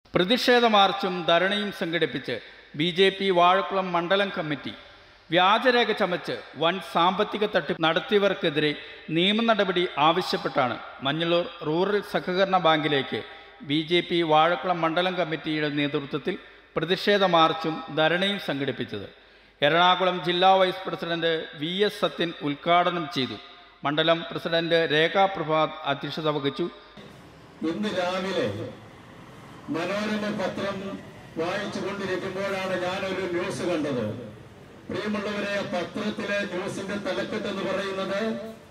പ്രതിഷേധ മാർച്ചും ധരണിയും സംഘടിപ്പിച്ച് BJP വാഴക്കുളം മണ്ഡലം കമ്മിറ്റി വ്യാജരേഖ ചമച്ച് വൻ സാമ്പത്തിക തട്ടിപ്പ് നടത്തിയവർക്കെതിരെ നിയമ നടപടി ആവശ്യപ്പെട്ടാണ് മഞ്ഞളൂർ റൂറൽ സഹകരണ ബാങ്കിലേക്ക് BJP വാഴക്കുളം മണ്ഡലം കമ്മിറ്റിയുടെ നേതൃത്വത്തിൽ പ്രതിഷേധ മാർച്ചും ധരണിയും സംഘടിപ്പിച്ചത്. എറണാകുളം ജില്ലാ വൈസ് പ്രസിഡന്റ് VS സത്യൻ ഉദ്ഘാടനം ചെയ്തു. മണ്ഡലം പ്രസിഡന്റ് രേഖാ പ്രഭാത് അധ്യക്ഷത വഹിച്ചു. ഇന്ന് രാവിലെ മനോരമ പത്രം വായിച്ചുകൊണ്ടിരിക്കുമ്പോഴാണ് ഞാനൊരു ന്യൂസ് കണ്ടത്. പ്രിയമുള്ളവരെ, പത്രത്തിലെ ന്യൂസിന്റെ തലക്കെട്ടെന്ന് പറയുന്നത്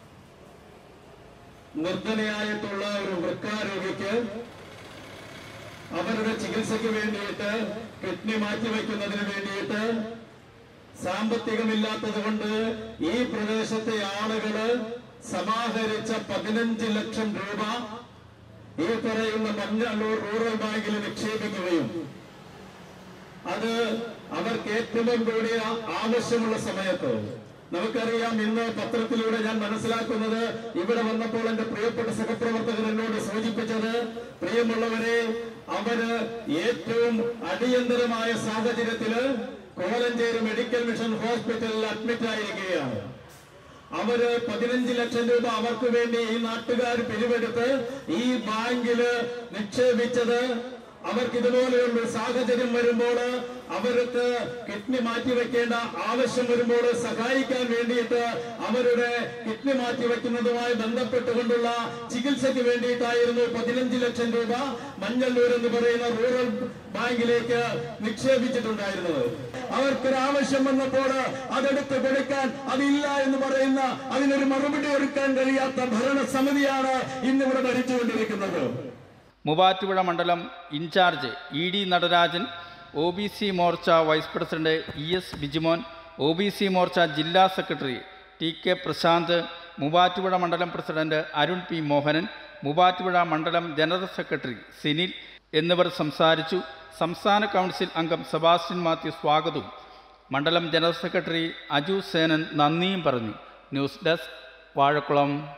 നിർധനയായിട്ടുള്ള ഒരു വൃക്കാരോഗിക്ക് അവരുടെ ചികിത്സയ്ക്ക് വേണ്ടിയിട്ട് കിഡ്നി മാറ്റിവെക്കുന്നതിന് വേണ്ടിയിട്ട് സാമ്പത്തികമില്ലാത്തത് കൊണ്ട് ഈ പ്രദേശത്തെ ആളുകള് സമാഹരിച്ച 15 ലക്ഷം രൂപ ഈ പറയുന്ന മഞ്ഞളൂർ റൂറൽ ബാങ്കിൽ നിക്ഷേപിക്കുകയും അത് അവർക്ക് ഏറ്റവും കൂടിയ ആവശ്യമുള്ള സമയത്ത് നമുക്കറിയാം. ഇന്ന് പത്രത്തിലൂടെ ഞാൻ മനസ്സിലാക്കുന്നത്, ഇവിടെ വന്നപ്പോൾ എന്റെ പ്രിയപ്പെട്ട സഹപ്രവർത്തകർ എന്നോട് സൂചിപ്പിച്ചത്, പ്രിയമുള്ളവരെ, അവര് ഏറ്റവും അടിയന്തരമായ സാഹചര്യത്തില് കോലഞ്ചേരി മെഡിക്കൽ മിഷൻ ഹോസ്പിറ്റലിൽ അഡ്മിറ്റ് ആയിരിക്കുകയാണ്. അവര് 15 ലക്ഷം രൂപ അവർക്ക് വേണ്ടി ഈ നാട്ടുകാർ പിരിവെടുത്ത് ഈ ബാങ്കില് നിക്ഷേപിച്ചത് അവർക്ക് ഇതുപോലെയുള്ള സാഹചര്യം വരുമ്പോൾ അവർക്ക് കിഡ്നി മാറ്റിവെക്കേണ്ട ആവശ്യം വരുമ്പോൾ സഹായിക്കാൻ വേണ്ടിയിട്ട് അവരുടെ കിഡ്നി മാറ്റിവെക്കുന്നതുമായി ബന്ധപ്പെട്ടുകൊണ്ടുള്ള ചികിത്സയ്ക്ക് വേണ്ടിയിട്ടായിരുന്നു 15 ലക്ഷം രൂപ മഞ്ഞളൂർ എന്ന് പറയുന്ന റൂറൽ ബാങ്കിലേക്ക് നിക്ഷേപിച്ചിട്ടുണ്ടായിരുന്നത്. അവർക്കൊരാവശ്യം വന്നപ്പോൾ അതെടുത്ത് കൊടുക്കാൻ അതില്ല എന്ന് പറയുന്ന, അതിനൊരു മറുപടി ഒരുക്കാൻ കഴിയാത്ത ഭരണസമിതിയാണ് ഇന്നിവിടെ ഭരിച്ചുകൊണ്ടിരിക്കുന്നത്. മൂവാറ്റുപുഴ മണ്ഡലം incharge ED Natarajan, OBC Morcha vice president ES Bijimon, OBC Morcha ജില്ലാ സെക്രട്ടറി TK പ്രശാന്ത്, മൂവാറ്റുപുഴ മണ്ഡലം പ്രസിഡന്റ് അരുൺ P മോഹനൻ, മൂവാറ്റുപുഴ മണ്ഡലം ജനറൽ സെക്രട്ടറി സിനിൽ എന്നിവർ സംസാരിച്ചു. സംസ്ഥാന കൗൺസിൽ അംഗം സെബാസ്റ്റ്യൻ മാത്യു സ്വാഗതവും മണ്ഡലം ജനറൽ സെക്രട്ടറി അജു സേനൻ നന്ദിയും പറഞ്ഞു. News desk Vazhakulam.